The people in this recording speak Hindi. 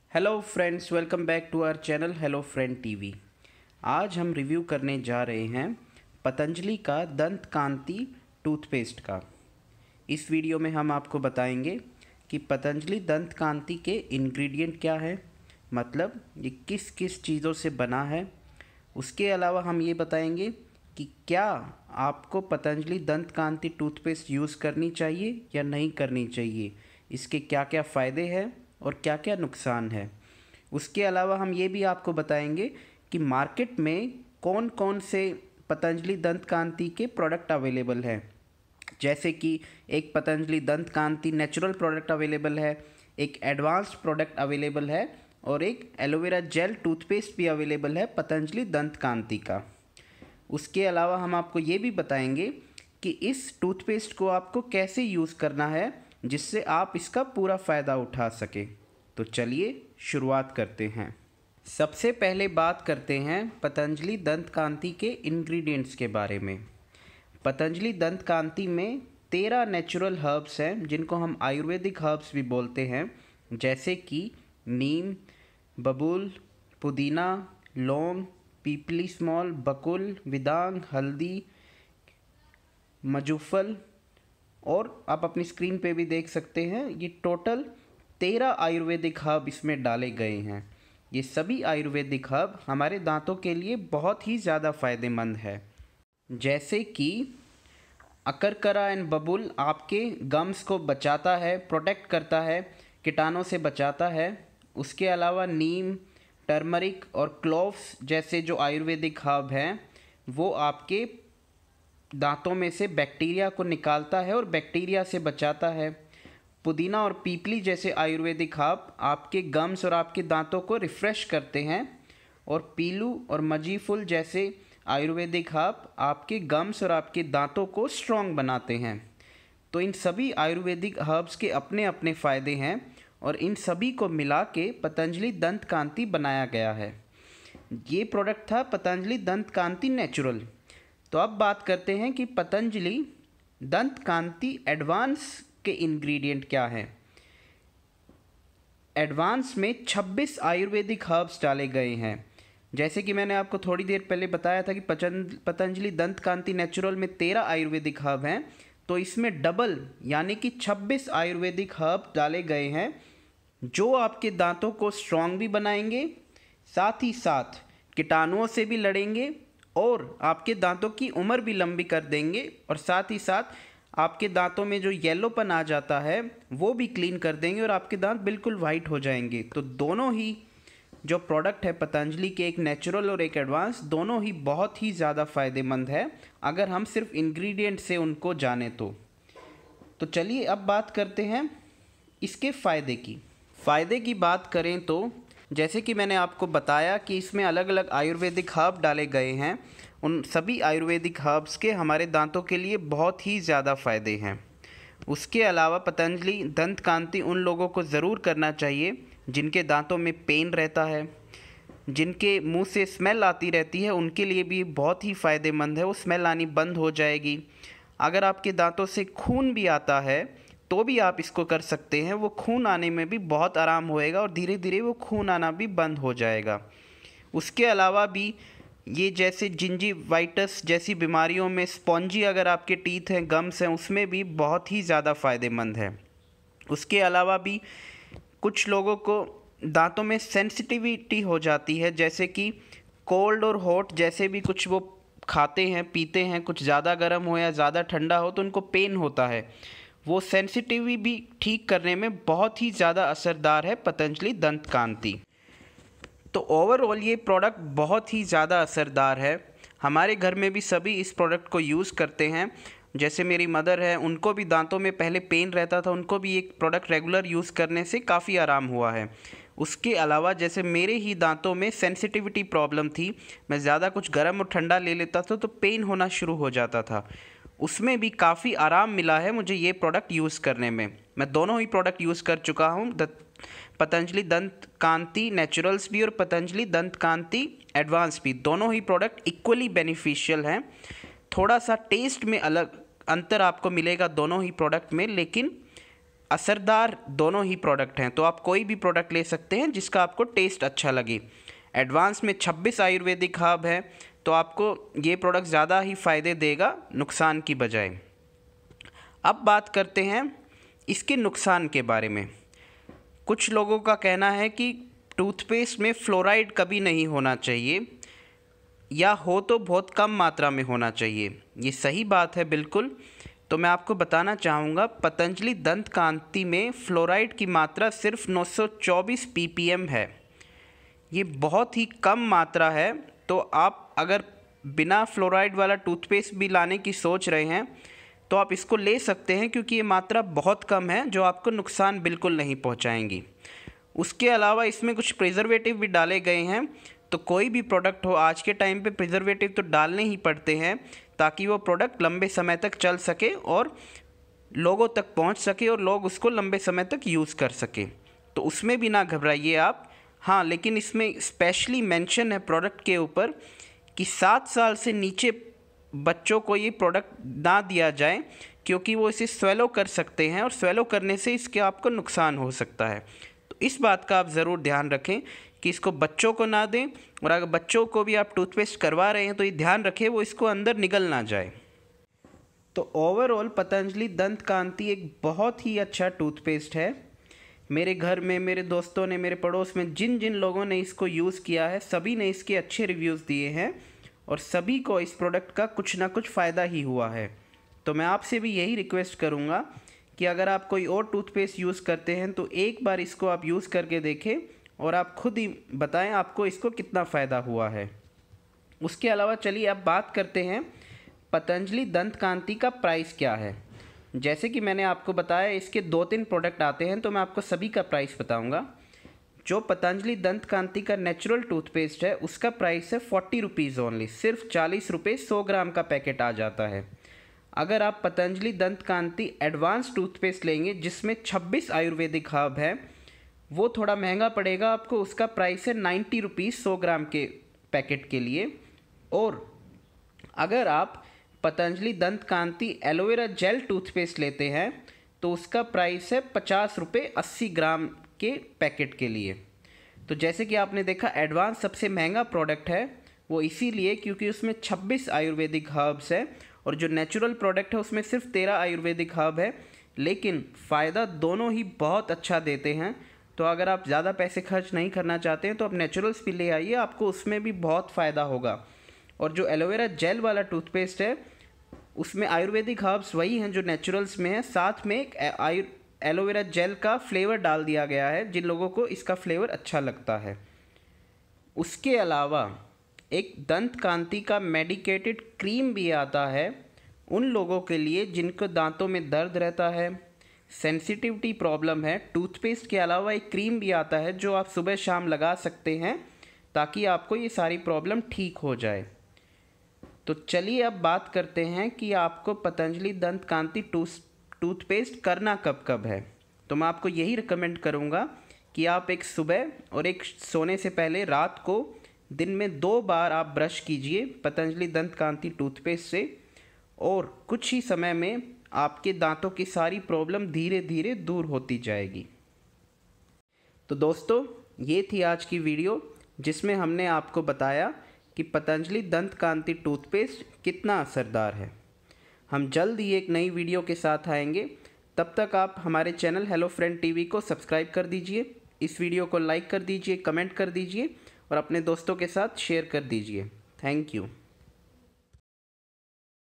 Hello friends, welcome back to our channel hello friend TV. आज हम रिव्यू करने जा रहे हैं पतंजलि का दंत कांति टूथपेस्ट का। इस वीडियो में हम आपको बताएंगे कि पतंजलि दंत कांति के इंग्रेडिएंट क्या है, मतलब ये किस किस चीज़ों से बना है। उसके अलावा हम ये बताएंगे कि क्या आपको पतंजलि दंत कांति टूथपेस्ट यूज़ करनी चाहिए या नहीं करनी चाहिए, इसके क्या क्या फ़ायदे हैं और क्या क्या नुकसान है। उसके अलावा हम ये भी आपको बताएंगे कि मार्केट में कौन कौन से पतंजलि दंत कांति के प्रोडक्ट अवेलेबल हैं। जैसे कि एक पतंजलि दंत कांति नेचुरल प्रोडक्ट अवेलेबल है, एक एडवांस्ड प्रोडक्ट अवेलेबल है और एक एलोवेरा जेल टूथपेस्ट भी अवेलेबल है पतंजलि दंत कांति का। उसके अलावा हम आपको ये भी बताएंगे कि इस टूथपेस्ट को आपको कैसे यूज़ करना है जिससे आप इसका पूरा फ़ायदा उठा सके। तो चलिए शुरुआत करते हैं। सबसे पहले बात करते हैं पतंजलि दंत कांति के इंग्रेडिएंट्स के बारे में। पतंजलि दंत कांति में 13 नेचुरल हर्ब्स हैं जिनको हम आयुर्वेदिक हर्ब्स भी बोलते हैं, जैसे कि नीम, बबूल, पुदीना, लौंग, पीपली स्मॉल, बकुल, विदांग, हल्दी, मजूफल और आप अपनी स्क्रीन पे भी देख सकते हैं। ये टोटल 13 आयुर्वेदिक हर्ब इसमें डाले गए हैं। ये सभी आयुर्वेदिक हर्ब हमारे दांतों के लिए बहुत ही ज़्यादा फ़ायदेमंद है। जैसे कि अकरकरा एंड बबूल आपके गम्स को बचाता है, प्रोटेक्ट करता है, कीटाणुओं से बचाता है। उसके अलावा नीम, टर्मरिक और क्लोव्स जैसे जो आयुर्वेदिक हर्ब हैं वो आपके दांतों में से बैक्टीरिया को निकालता है और बैक्टीरिया से बचाता है। पुदीना और पीपली जैसे आयुर्वेदिक हर्ब आपके गम्स और आपके दांतों को रिफ़्रेश करते हैं। और पीलू और मजीफुल जैसे आयुर्वेदिक हर्ब आपके गम्स और आपके दांतों को स्ट्रॉन्ग बनाते हैं। तो इन सभी आयुर्वेदिक हर्ब्स के अपने अपने फ़ायदे हैं और इन सभी को मिला के पतंजलि दंत कांति बनाया गया है। ये प्रोडक्ट था पतंजलि दंत कांति नेचुरल। तो अब बात करते हैं कि पतंजलि दंत कांति एडवांस के इंग्रेडिएंट क्या हैं। एडवांस में 26 आयुर्वेदिक हर्ब्स डाले गए हैं। जैसे कि मैंने आपको थोड़ी देर पहले बताया था कि पतंजलि दंत कांति नेचुरल में 13 आयुर्वेदिक हर्ब हैं, तो इसमें डबल यानी कि 26 आयुर्वेदिक हर्ब डाले गए हैं जो आपके दांतों को स्ट्रॉन्ग भी बनाएंगे, साथ ही साथ कीटाणुओं से भी लड़ेंगे और आपके दांतों की उम्र भी लंबी कर देंगे और साथ ही साथ आपके दांतों में जो येलोपन आ जाता है वो भी क्लीन कर देंगे और आपके दांत बिल्कुल वाइट हो जाएंगे। तो दोनों ही जो प्रोडक्ट है पतंजलि के, एक नेचुरल और एक एडवांस, दोनों ही बहुत ही ज़्यादा फ़ायदेमंद है अगर हम सिर्फ इंग्रेडिएंट से उनको जाने तो चलिए अब बात करते हैं इसके फ़ायदे की बात करें तो जैसे कि मैंने आपको बताया कि इसमें अलग अलग आयुर्वेदिक हर्ब डाले गए हैं। उन सभी आयुर्वेदिक हर्ब्स के हमारे दांतों के लिए बहुत ही ज़्यादा फ़ायदे हैं। उसके अलावा पतंजलि दंत कांति उन लोगों को ज़रूर करना चाहिए जिनके दांतों में पेन रहता है, जिनके मुंह से स्मेल आती रहती है, उनके लिए भी बहुत ही फ़ायदेमंद है। वो स्मेल आनी बंद हो जाएगी। अगर आपके दांतों से खून भी आता है तो भी आप इसको कर सकते हैं। वो खून आने में भी बहुत आराम होएगा और धीरे धीरे वो खून आना भी बंद हो जाएगा। उसके अलावा भी ये जैसे जिंजीवाइटिस जैसी बीमारियों में स्पॉन्जी अगर आपके टीथ हैं, गम्स हैं, उसमें भी बहुत ही ज़्यादा फ़ायदेमंद है। उसके अलावा भी कुछ लोगों को दांतों में सेंसिटिविटी हो जाती है, जैसे कि कोल्ड और हॉट जैसे भी कुछ वो खाते हैं पीते हैं, कुछ ज़्यादा गर्म हो या ज़्यादा ठंडा हो तो उनको पेन होता है। वो सेंसिटिविटी भी ठीक करने में बहुत ही ज़्यादा असरदार है पतंजलि दंत कांति। तो ओवरऑल ये प्रोडक्ट बहुत ही ज़्यादा असरदार है। हमारे घर में भी सभी इस प्रोडक्ट को यूज़ करते हैं। जैसे मेरी मदर है, उनको भी दांतों में पहले पेन रहता था, उनको भी एक प्रोडक्ट रेगुलर यूज़ करने से काफ़ी आराम हुआ है। उसके अलावा जैसे मेरे ही दांतों में सेंसिटिविटी प्रॉब्लम थी, मैं ज़्यादा कुछ गर्म और ठंडा ले लेता था तो पेन होना शुरू हो जाता था। उसमें भी काफ़ी आराम मिला है मुझे ये प्रोडक्ट यूज़ करने में। मैं दोनों ही प्रोडक्ट यूज़ कर चुका हूँ, पतंजलि दंत कांति नेचुरल्स भी और पतंजलि दंत कांति एडवांस भी। दोनों ही प्रोडक्ट इक्वली बेनिफिशियल हैं। थोड़ा सा टेस्ट में अलग अंतर आपको मिलेगा दोनों ही प्रोडक्ट में, लेकिन असरदार दोनों ही प्रोडक्ट हैं, तो आप कोई भी प्रोडक्ट ले सकते हैं जिसका आपको टेस्ट अच्छा लगे। एडवांस में 26 आयुर्वेदिक हर्ब है, तो आपको ये प्रोडक्ट ज़्यादा ही फ़ायदे देगा नुकसान की बजाय। अब बात करते हैं इसके नुकसान के बारे में। कुछ लोगों का कहना है कि टूथपेस्ट में फ्लोराइड कभी नहीं होना चाहिए, या हो तो बहुत कम मात्रा में होना चाहिए। ये सही बात है बिल्कुल। तो मैं आपको बताना चाहूँगा, पतंजलि दंत कांति में फ्लोराइड की मात्रा सिर्फ 924 ppm है। ये बहुत ही कम मात्रा है। तो आप अगर बिना फ्लोराइड वाला टूथपेस्ट भी लाने की सोच रहे हैं तो आप इसको ले सकते हैं, क्योंकि ये मात्रा बहुत कम है जो आपको नुकसान बिल्कुल नहीं पहुंचाएंगी। उसके अलावा इसमें कुछ प्रिजर्वेटिव भी डाले गए हैं। तो कोई भी प्रोडक्ट हो, आज के टाइम पे प्रिजर्वेटिव तो डालने ही पड़ते हैं ताकि वो प्रोडक्ट लंबे समय तक चल सके और लोगों तक पहुंच सके और लोग उसको लंबे समय तक यूज़ कर सके। तो उसमें भी ना घबराइए आप। हाँ, लेकिन इसमें स्पेशली मेंशन है प्रोडक्ट के ऊपर कि 7 साल से नीचे बच्चों को ये प्रोडक्ट ना दिया जाए, क्योंकि वो इसे स्वेलो कर सकते हैं और स्वेलो करने से इसके आपको नुकसान हो सकता है। तो इस बात का आप ज़रूर ध्यान रखें कि इसको बच्चों को ना दें, और अगर बच्चों को भी आप टूथपेस्ट करवा रहे हैं तो ये ध्यान रखें वो इसको अंदर निगल ना जाए। तो ओवरऑल पतंजलि दंत कांति एक बहुत ही अच्छा टूथपेस्ट है। मेरे घर में, मेरे दोस्तों ने, मेरे पड़ोस में जिन जिन लोगों ने इसको यूज़ किया है, सभी ने इसके अच्छे रिव्यूज़ दिए हैं और सभी को इस प्रोडक्ट का कुछ ना कुछ फ़ायदा ही हुआ है। तो मैं आपसे भी यही रिक्वेस्ट करूँगा कि अगर आप कोई और टूथपेस्ट यूज़ करते हैं तो एक बार इसको आप यूज़ करके देखें और आप खुद ही बताएं आपको इसको कितना फ़ायदा हुआ है। उसके अलावा चलिए अब बात करते हैं पतंजलि दंत कांति का प्राइस क्या है। जैसे कि मैंने आपको बताया इसके 2-3 प्रोडक्ट आते हैं, तो मैं आपको सभी का प्राइस बताऊंगा। जो पतंजलि दंत कांति का नेचुरल टूथपेस्ट है उसका प्राइस है 40 रुपीज़ ओनली, सिर्फ 40 रुपये 100 ग्राम का पैकेट आ जाता है। अगर आप पतंजलि दंत कांति एडवांस टूथपेस्ट लेंगे जिसमें 26 आयुर्वेदिक हर्ब है, वो थोड़ा महंगा पड़ेगा आपको। उसका प्राइस है 90 रुपीज़ 100 ग्राम के पैकेट के लिए। और अगर आप पतंजलि दंत कांति एलोवेरा जेल टूथपेस्ट लेते हैं तो उसका प्राइस है 50 रुपये 80 ग्राम के पैकेट के लिए। तो जैसे कि आपने देखा, एडवांस सबसे महंगा प्रोडक्ट है, वो इसीलिए क्योंकि उसमें 26 आयुर्वेदिक हर्ब्स है, और जो नेचुरल प्रोडक्ट है उसमें सिर्फ 13 आयुर्वेदिक हर्ब है, लेकिन फ़ायदा दोनों ही बहुत अच्छा देते हैं। तो अगर आप ज़्यादा पैसे खर्च नहीं करना चाहते हैं तो आप नेचुरल्स भी ले आइए, आपको उसमें भी बहुत फ़ायदा होगा। और जो एलोवेरा जेल वाला टूथपेस्ट है उसमें आयुर्वेदिक हर्ब्स वही हैं जो नेचुरल्स में है, साथ में एक एलोवेरा जेल का फ्लेवर डाल दिया गया है जिन लोगों को इसका फ्लेवर अच्छा लगता है। उसके अलावा एक दंत कांति का मेडिकेटेड क्रीम भी आता है उन लोगों के लिए जिनको दांतों में दर्द रहता है, सेंसिटिविटी प्रॉब्लम है। टूथपेस्ट के अलावा एक क्रीम भी आता है जो आप सुबह शाम लगा सकते हैं ताकि आपको ये सारी प्रॉब्लम ठीक हो जाए। तो चलिए अब बात करते हैं कि आपको पतंजलि दंत कांति टूथपेस्ट करना कब कब है। तो मैं आपको यही रिकमेंड करूँगा कि आप एक सुबह और एक सोने से पहले रात को दिन में 2 बार आप ब्रश कीजिए पतंजलि दंत कांति टूथपेस्ट से, और कुछ ही समय में आपके दांतों की सारी प्रॉब्लम धीरे धीरे दूर होती जाएगी। तो दोस्तों, ये थी आज की वीडियो जिसमें हमने आपको बताया कि पतंजलि दंत कांति टूथपेस्ट कितना असरदार है। हम जल्द ही एक नई वीडियो के साथ आएंगे। तब तक आप हमारे चैनल हेलो फ्रेंड टीवी को सब्सक्राइब कर दीजिए, इस वीडियो को लाइक कर दीजिए, कमेंट कर दीजिए और अपने दोस्तों के साथ शेयर कर दीजिए। Thank you.